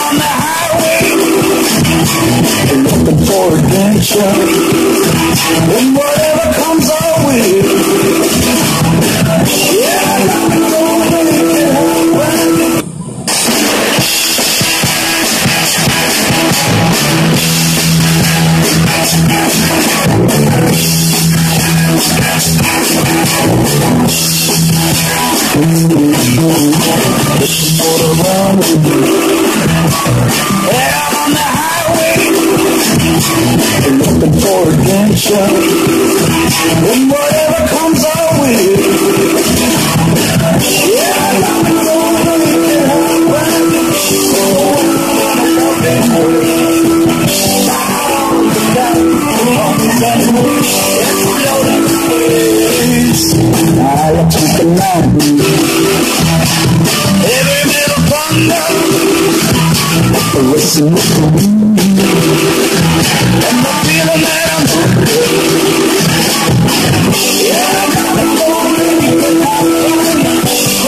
on the highway, looking for adventure, and whatever comes our way. Yeah, I'm gonna make it happen. Yeah, I'm on the highway, looking for adventure, and whatever comes our way. Yeah, I'm gonna make it happen. I took a night. Every little thunder, listen to me, and the feeling that I'm yeah, I'm gonna make it happen.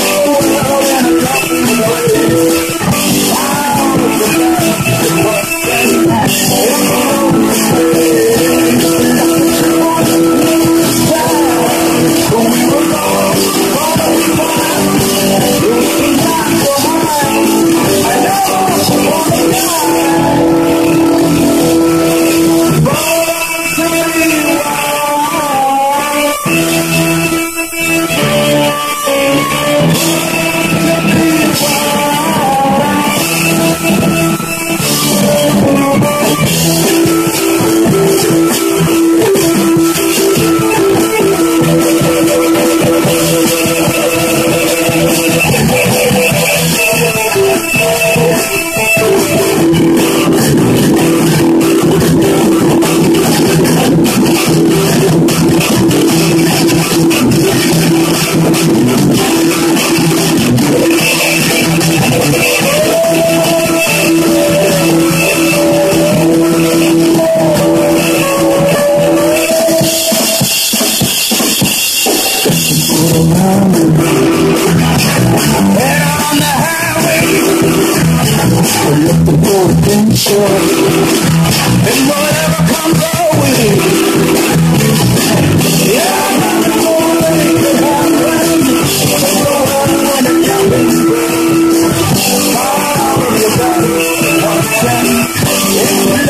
And whatever comes our way, yeah, I'm gonna make it happen. All of your body,